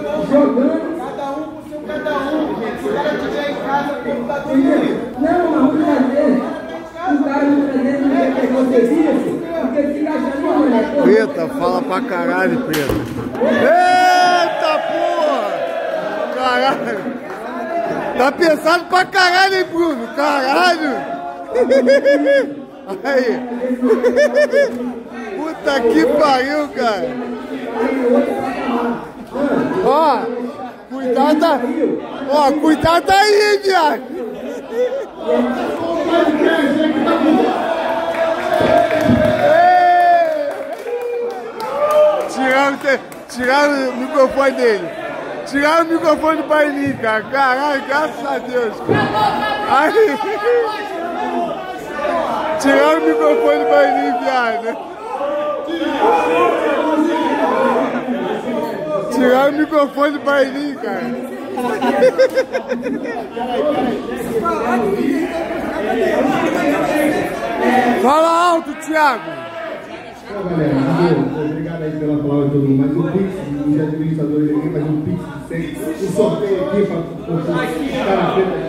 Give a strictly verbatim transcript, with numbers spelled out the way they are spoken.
jogando. Cada um com seu cada um. Se o cara estiver em casa, o computador dele. Não, mas o prazer, o cara no prazer não quer pegar o serviço, porque ele fica achando, mano. Preta, fala pra caralho, Preta. Eita porra! Caralho! Tá pensado pra caralho, hein, Bruno? Caralho! Aí! Puta que pariu, cara! Ó! Cuidado! Ó, cuidado aí, viado! Tiraram, tiraram o microfone dele. Tiraram o microfone do bailinho, cara. Caralho, graças a Deus. Aí. Tiraram o microfone do bailinho, viado. Tiraram o microfone do bailinho, cara. Fala alto, Thiago. Então, galera, obrigado aí pela palavra de todo mundo. Mas o Pix, os administradores aqui fazem um Pix de cem. O sorteio aqui para o cara